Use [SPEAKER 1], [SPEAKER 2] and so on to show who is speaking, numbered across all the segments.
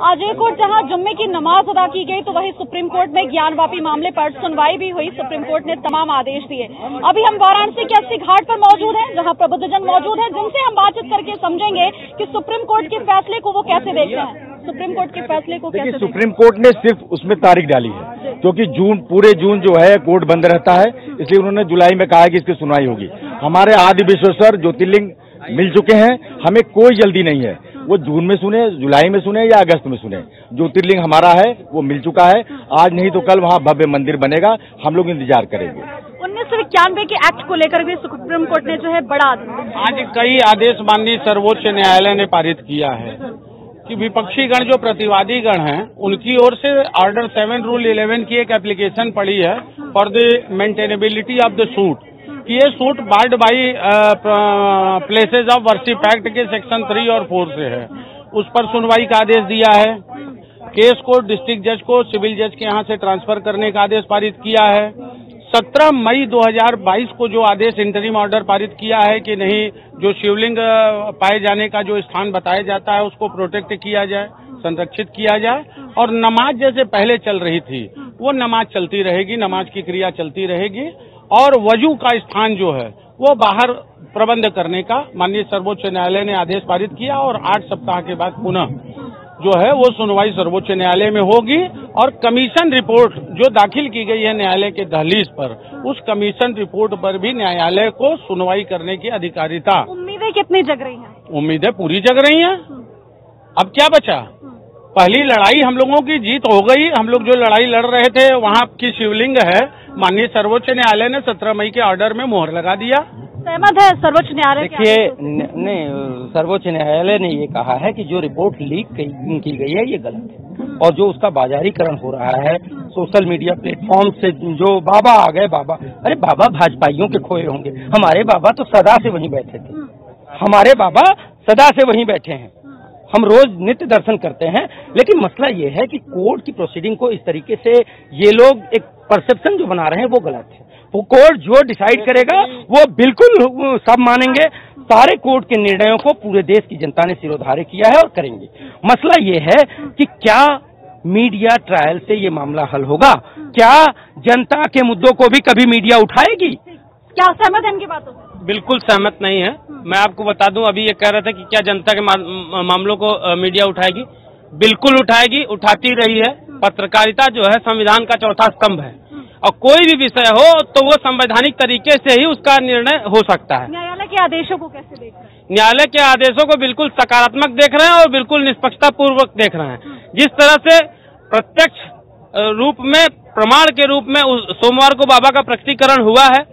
[SPEAKER 1] आज एक और जहां जुम्मे की नमाज अदा की गई तो वहीं सुप्रीम कोर्ट में ज्ञानवापी मामले पर सुनवाई भी हुई। सुप्रीम कोर्ट ने तमाम आदेश दिए। अभी हम वाराणसी के अस्सी घाट पर मौजूद हैं, जहां प्रबुद्धजन मौजूद हैं, जिनसे हम बातचीत करके समझेंगे कि सुप्रीम कोर्ट के फैसले को वो कैसे देखते हैं। सुप्रीम कोर्ट के फैसले को कैसे
[SPEAKER 2] सुप्रीम कोर्ट ने सिर्फ उसमें तारीख डाली है, क्योंकि पूरे जून जो है कोर्ट बंद रहता है, इसलिए उन्होंने जुलाई में कहा है कि इसकी सुनवाई होगी। हमारे आदि विश्वेश्वर ज्योतिर्लिंग मिल चुके हैं, हमें कोई जल्दी नहीं है। वो जून में सुने, जुलाई में सुने या अगस्त में सुने, ज्योतिर्लिंग हमारा है, वो मिल चुका है। आज नहीं तो कल वहाँ भव्य मंदिर बनेगा, हम लोग इंतजार करेंगे।
[SPEAKER 1] 1991 के एक्ट को लेकर भी सुप्रीम कोर्ट ने जो है बड़ा
[SPEAKER 3] आज कई आदेश माननीय सर्वोच्च न्यायालय ने पारित किया है कि विपक्षी गण जो प्रतिवादी गण हैं, उनकी ओर से ऑर्डर 7 रूल 11 की एक एप्लीकेशन पड़ी है for the maintainability of the suit, कि ये suit barred by places of worship act के सेक्शन 3 और 4 से है। उस पर सुनवाई का आदेश दिया है। केस को डिस्ट्रिक्ट जज को सिविल जज के यहाँ से ट्रांसफर करने का आदेश पारित किया है। 17 मई 2022 को जो आदेश इंटरिम ऑर्डर पारित किया है कि नहीं, जो शिवलिंग पाए जाने का जो स्थान बताया जाता है उसको प्रोटेक्ट किया जाए, संरक्षित किया जाए, और नमाज जैसे पहले चल रही थी वो नमाज चलती रहेगी, नमाज की क्रिया चलती रहेगी, और वजू का स्थान जो है वो बाहर प्रबंध करने का माननीय सर्वोच्च न्यायालय ने आदेश पारित किया। और 8 सप्ताह के बाद पुनः जो है वो सुनवाई सर्वोच्च न्यायालय में होगी, और कमीशन रिपोर्ट जो दाखिल की गई है न्यायालय के दहलीज पर, उस कमीशन रिपोर्ट पर भी न्यायालय को सुनवाई करने की अधिकारिता।
[SPEAKER 1] उम्मीदें कितनी जग रही हैं?
[SPEAKER 3] उम्मीदें पूरी जग रही हैं। अब क्या बचा? पहली लड़ाई हम लोगों की जीत हो गई। हम लोग जो लड़ाई लड़ रहे थे वहाँ की शिवलिंग है, माननीय सर्वोच्च न्यायालय ने 17 मई के ऑर्डर में मोहर लगा दिया।
[SPEAKER 1] सहमत है सर्वोच्च न्यायालय?
[SPEAKER 4] देखिए, नहीं, सर्वोच्च न्यायालय ने ये कहा है कि जो रिपोर्ट लीक की गई है ये गलत है, और जो उसका बाजारीकरण हो रहा है सोशल मीडिया प्लेटफॉर्म से, जो बाबा आ गए, बाबा, अरे बाबा भाजपाइयों के खोए होंगे, हमारे बाबा तो सदा से वहीं बैठे थे, हमारे बाबा सदा से वहीं बैठे हैं, हम रोज नित्य दर्शन करते हैं। लेकिन मसला ये है कि कोर्ट की प्रोसीडिंग को इस तरीके से ये लोग एक परसेप्शन जो बना रहे हैं वो गलत है। वो कोर्ट जो डिसाइड करेगा वो बिल्कुल सब मानेंगे। सारे कोर्ट के निर्णयों को पूरे देश की जनता ने सिरोधार्य किया है और करेंगे। मसला ये है कि क्या मीडिया ट्रायल से ये मामला हल होगा? क्या जनता के मुद्दों को भी कभी मीडिया उठाएगी?
[SPEAKER 1] क्या सहमत है इनकी बातों से?
[SPEAKER 3] बिल्कुल सहमत नहीं है। मैं आपको बता दूं, अभी ये कह रहा था कि क्या जनता के मामलों को मीडिया उठाएगी? बिल्कुल उठाएगी, उठाती रही है। पत्रकारिता जो है संविधान का चौथा स्तंभ है, और कोई भी विषय हो तो वो संवैधानिक तरीके से ही उसका निर्णय हो सकता है।
[SPEAKER 1] न्यायालय के आदेशों को कैसे देख रहे हैं?
[SPEAKER 3] न्यायालय के आदेशों को बिल्कुल सकारात्मक देख रहे हैं और बिल्कुल निष्पक्षता पूर्वक देख रहे हैं। जिस तरह से प्रत्यक्ष रूप में, प्रमाण के रूप में सोमवार को बाबा का प्रकटीकरण हुआ है,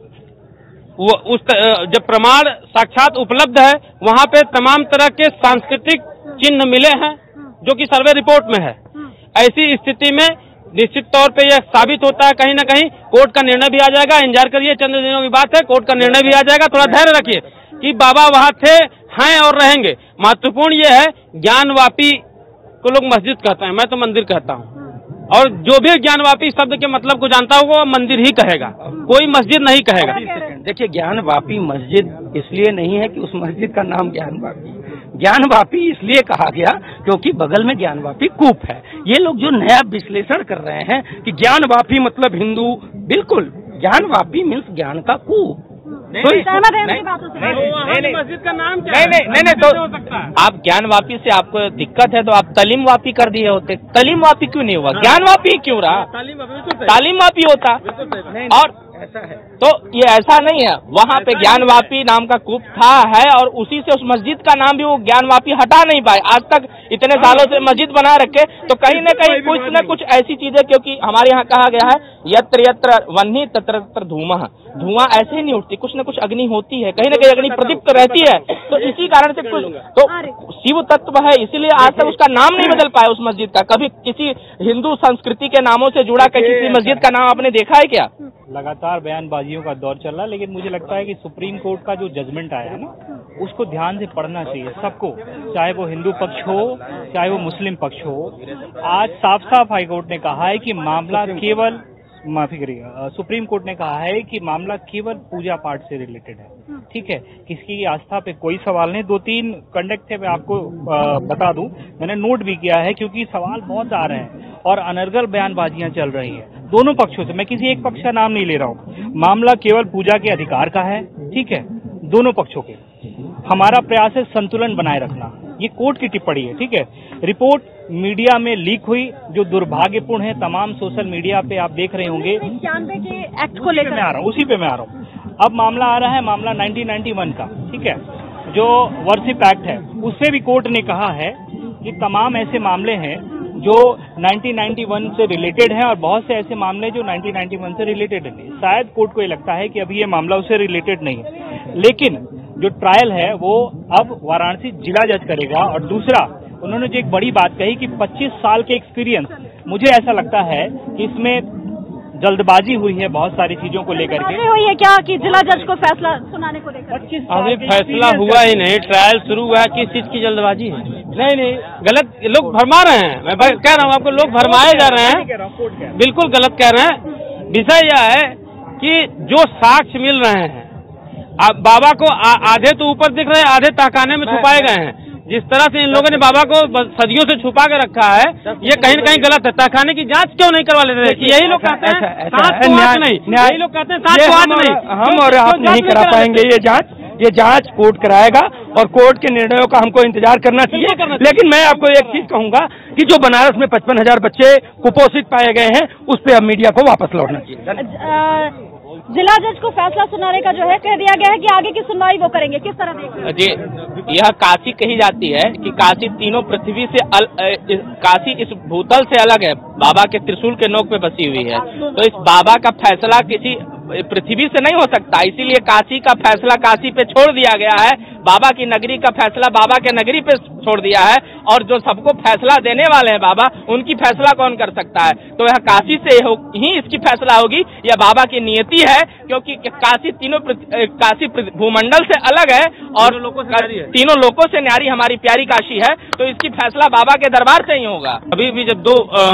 [SPEAKER 3] वो जब प्रमाण साक्षात उपलब्ध है, वहाँ पे तमाम तरह के सांस्कृतिक चिन्ह मिले हैं जो कि सर्वे रिपोर्ट में है। ऐसी स्थिति में निश्चित तौर पे यह साबित होता है कहीं न कहीं कोर्ट का निर्णय भी आ जाएगा। इंतजार करिए, चंद दिनों की बात है, कोर्ट का निर्णय भी आ जाएगा। थोड़ा धैर्य रखिए कि बाबा वहाँ थे, हैं और रहेंगे। महत्वपूर्ण ये है, ज्ञानवापी को लोग मस्जिद कहते हैं, मैं तो मंदिर कहता हूँ, और जो भी ज्ञानवापी शब्द के मतलब को जानता होगा वो मंदिर ही कहेगा, कोई मस्जिद नहीं कहेगा।
[SPEAKER 4] देखिए, ज्ञानवापी मस्जिद इसलिए नहीं है कि उस मस्जिद का नाम ज्ञानवापी। ज्ञानवापी इसलिए कहा गया क्योंकि बगल में ज्ञानवापी कूप है। ये लोग जो नया विश्लेषण कर रहे हैं कि ज्ञानवापी मतलब हिंदू, बिल्कुल ज्ञानवापी मीन्स ज्ञान का कूप।
[SPEAKER 1] मस्जिद
[SPEAKER 3] का नाम
[SPEAKER 4] नहीं, तो आप ज्ञानवापी से आपको दिक्कत है तो आप तलीमवापी कर दिए होते। तलीमवापी क्यों नहीं हुआ? ज्ञानवापी क्यों रहा? तालीमवापी होता। और ऐसा है तो ये ऐसा नहीं है, वहाँ पे ज्ञानवापी नाम का कूप था, है, और उसी से उस मस्जिद का नाम भी वो ज्ञानवापी हटा नहीं पाए। आज तक इतने सालों से मस्जिद बना रखे, तो कहीं न कहीं कुछ न कुछ ऐसी चीजें, क्योंकि हमारे यहाँ कहा गया है यत्र यत्र वह्नि तत्र तत्र धूमः, धुआं ऐसे ही नहीं उठती, कुछ न कुछ अग्नि होती है, कहीं न कहीं अग्नि प्रदीप्त रहती है। तो इसी कारण से कुछ तो शिव तत्व है, इसीलिए आज तक उसका नाम नहीं बदल पाया उस मस्जिद का। कभी किसी हिंदू संस्कृति के नामों से जुड़ा किसी मस्जिद का नाम आपने देखा है क्या?
[SPEAKER 5] लगातार बयानबाजियों का दौर चल रहा है, लेकिन मुझे लगता है कि सुप्रीम कोर्ट का जो जजमेंट आया है ना, उसको ध्यान से पढ़ना चाहिए सबको, चाहे वो हिंदू पक्ष हो चाहे वो मुस्लिम पक्ष हो। आज साफ साफ हाईकोर्ट ने कहा है कि मामला केवल माफी करिएगा, सुप्रीम कोर्ट ने कहा है कि मामला केवल पूजा पाठ से रिलेटेड है, ठीक है, किसी की आस्था पे कोई सवाल नहीं। 2-3 कंडक्ट है, मैं आपको बता दूं, मैंने नोट भी किया है, क्योंकि सवाल बहुत आ रहे हैं और अनर्गल बयानबाजियां चल रही हैं दोनों पक्षों से। मैं किसी एक पक्ष का नाम नहीं ले रहा हूं, मामला केवल पूजा के अधिकार का है, ठीक है, दोनों पक्षों के। हमारा प्रयास है संतुलन बनाए रखना, ये कोर्ट की टिप्पणी है, ठीक है। रिपोर्ट मीडिया में लीक हुई, जो दुर्भाग्यपूर्ण है। तमाम सोशल मीडिया पे आप देख रहे होंगे।
[SPEAKER 1] 91 के एक्ट को लेकर
[SPEAKER 5] मैं आ रहा हूँ, उसी पे मैं आ रहा हूँ। अब मामला आ रहा है, मामला 1991 का, ठीक है, जो वर्शिप एक्ट है, उससे भी कोर्ट ने कहा है कि तमाम ऐसे मामले हैं जो 1991 से रिलेटेड हैं और बहुत से ऐसे मामले जो 1991 से रिलेटेड नहीं। शायद कोर्ट को ये लगता है कि अभी ये मामला उससे रिलेटेड नहीं है, लेकिन जो ट्रायल है वो अब वाराणसी जिला जज करेगा। और दूसरा, उन्होंने जो एक बड़ी बात कही कि 25 साल के एक्सपीरियंस, मुझे ऐसा लगता है कि इसमें जल्दबाजी हुई है बहुत सारी चीजों को लेकर के।
[SPEAKER 1] हुई है क्या कि जिला जज को फैसला सुनाने को लेकर?
[SPEAKER 5] 25
[SPEAKER 6] अभी फैसला हुआ ही नहीं, ट्रायल शुरू हुआ है, किस चीज की जल्दबाजी है? नहीं, गलत लोग भरमा रहे हैं। मैं कह रहा हूँ आपको, लोग भरमाए जा रहे हैं, बिल्कुल गलत कह रहे हैं। विषय यह है कि जो साक्ष्य मिल रहे हैं, बाबा को आधे तो ऊपर दिख रहे हैं, आधे तहखाने में छुपाए गए हैं। जिस तरह से इन लोगों ने बाबा को सदियों से छुपा के रखा है, ये कहीं न कहीं गलत है। तहखाने की जांच क्यों नहीं करवा लेते? यही लोग कहते हैं सात को आठ नहीं, यही लोग कहते हैं सात को आठ नहीं।
[SPEAKER 4] हम और आप नहीं करा पाएंगे ये जांच कोर्ट कराएगा और कोर्ट के निर्णयों का हमको इंतजार करना चाहिए। लेकिन मैं आपको एक चीज कहूंगा कि जो बनारस में 55,000 बच्चे कुपोषित पाए गए हैं, उस पे अब मीडिया को वापस लौटना चाहिए।
[SPEAKER 1] जिला जज को फैसला सुनाने का जो है कह दिया गया है कि आगे की सुनवाई वो करेंगे, किस तरह देखते?
[SPEAKER 6] जी, यह काशी कही जाती है कि काशी तीनों पृथ्वी से काशी इस भूतल से अलग है, बाबा के त्रिशूल के नोक पे बसी हुई है। तो इस बाबा का फैसला किसी पृथ्वी से नहीं हो सकता, इसीलिए काशी का फैसला काशी पे छोड़ दिया गया है, बाबा की नगरी का फैसला बाबा के नगरी पे छोड़ दिया है। और जो सबको फैसला देने वाले हैं बाबा, उनकी फैसला कौन कर सकता है? तो यह काशी से ही इसकी फैसला होगी, यह बाबा की नियति है, क्योंकि काशी काशी भूमंडल से अलग है और तीनों लोगों से न्यारी हमारी प्यारी काशी है। तो इसकी फैसला बाबा के दरबार से ही होगा। अभी भी जब दो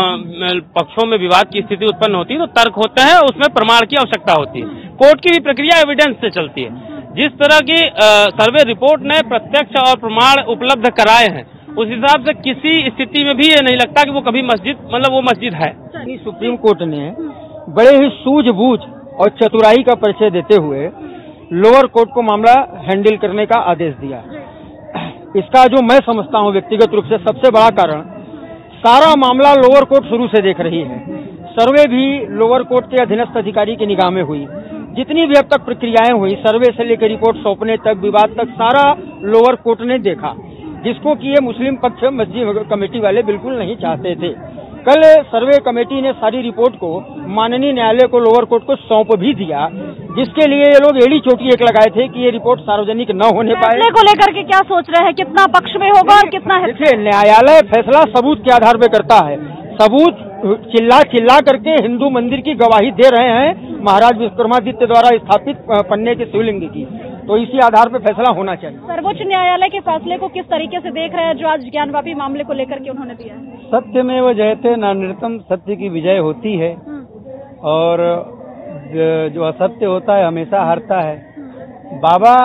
[SPEAKER 6] पक्षों में विवाद की स्थिति उत्पन्न होती है तो तर्क होता है, उसमें प्रमाण की आवश्यकता होती है। कोर्ट की भी प्रक्रिया एविडेंस से चलती है। जिस तरह की सर्वे रिपोर्ट ने प्रत्यक्ष और प्रमाण उपलब्ध कराए हैं, उस हिसाब से किसी स्थिति में भी ये नहीं लगता कि वो कभी वो मस्जिद है।
[SPEAKER 4] सुप्रीम कोर्ट ने बड़े ही सूझबूझ और चतुराई का परिचय देते हुए लोअर कोर्ट को मामला हैंडल करने का आदेश दिया। इसका जो मैं समझता हूँ व्यक्तिगत रूप से सबसे बड़ा कारण, सारा मामला लोअर कोर्ट शुरू से देख रही है। सर्वे भी लोअर कोर्ट के अधीनस्थ अधिकारी की निगाह में हुई। जितनी भी अब तक प्रक्रियाएं हुई, सर्वे से लेकर रिपोर्ट सौंपने तक, विवाद तक, सारा लोअर कोर्ट ने देखा, जिसको कि ये मुस्लिम पक्ष मस्जिद कमेटी वाले बिल्कुल नहीं चाहते थे। कल सर्वे कमेटी ने सारी रिपोर्ट को माननीय न्यायालय को लोअर कोर्ट को सौंप भी दिया, जिसके लिए ये लोग एड़ी चोटी एक लगाए थे कि ये रिपोर्ट सार्वजनिक न होने पाए।
[SPEAKER 1] फैसले को लेकर के क्या सोच रहे हैं, कितना पक्ष में होगा और कितना है?
[SPEAKER 4] देखिए, न्यायालय फैसला सबूत के आधार पर करता है। सबूत चिल्ला करके हिंदू मंदिर की गवाही दे रहे हैं महाराज विक्रमादित्य द्वारा स्थापित पन्ने के शिवलिंग की, तो इसी आधार पर फैसला होना चाहिए।
[SPEAKER 1] सर्वोच्च न्यायालय के फैसले को किस तरीके से देख रहे हैं जो आज ज्ञानवापी मामले को लेकर के उन्होंने दिया है?
[SPEAKER 4] सत्यमेव जयते, नान्यतम सत्य की विजय होती है और जो असत्य होता है हमेशा हारता है। बाबा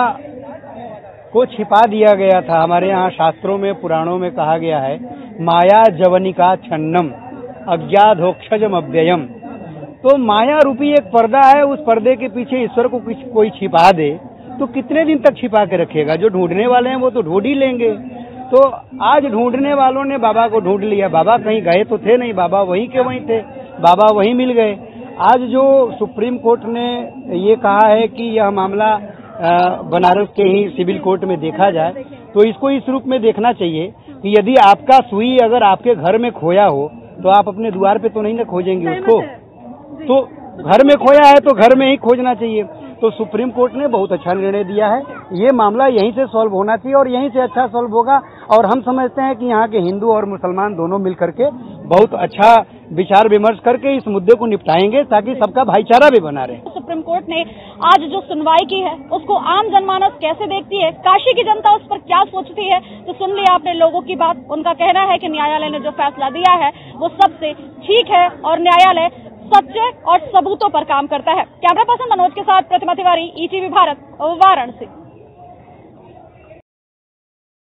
[SPEAKER 4] को छिपा दिया गया था, हमारे यहाँ शास्त्रों में पुराणों में कहा गया है, माया जवनिका छन्नम अज्ञाधोक्षजम अव्ययम। तो माया रूपी एक पर्दा है, उस पर्दे के पीछे ईश्वर को कोई छिपा दे तो कितने दिन तक छिपा के रखेगा? जो ढूंढने वाले हैं वो तो ढूंढ ही लेंगे। तो आज ढूंढने वालों ने बाबा को ढूंढ लिया। बाबा कहीं गए तो थे नहीं, बाबा वहीं के वहीं थे, बाबा वहीं मिल गए। आज जो सुप्रीम कोर्ट ने ये कहा है कि यह मामला बनारस के ही सिविल कोर्ट में देखा जाए, तो इसको इस रूप में देखना चाहिए कि यदि आपका सुई अगर आपके घर में खोया हो तो आप अपने द्वार पे तो नहीं ना खोजेंगे उसको, तो घर में खोया है तो घर में ही खोजना चाहिए। तो सुप्रीम कोर्ट ने बहुत अच्छा निर्णय दिया है। ये मामला यहीं से सॉल्व होना चाहिए और यहीं से अच्छा सॉल्व होगा। और हम समझते हैं कि यहाँ के हिंदू और मुसलमान दोनों मिल करके बहुत अच्छा विचार विमर्श करके इस मुद्दे को निपटाएंगे ताकि सबका भाईचारा भी बना रहे।
[SPEAKER 1] सुप्रीम कोर्ट ने आज जो सुनवाई की है उसको आम जनमानस कैसे देखती है, काशी की जनता उस पर क्या सोचती है, तो सुन लिया आपने लोगों की बात। उनका कहना है कि न्यायालय ने जो फैसला दिया है वो सबसे ठीक है और न्यायालय सच्चे और सबूतों पर काम करता है। कैमरा पर्सन मनोज के साथ प्रतिमा तिवारी, ETV भारत, वाराणसी।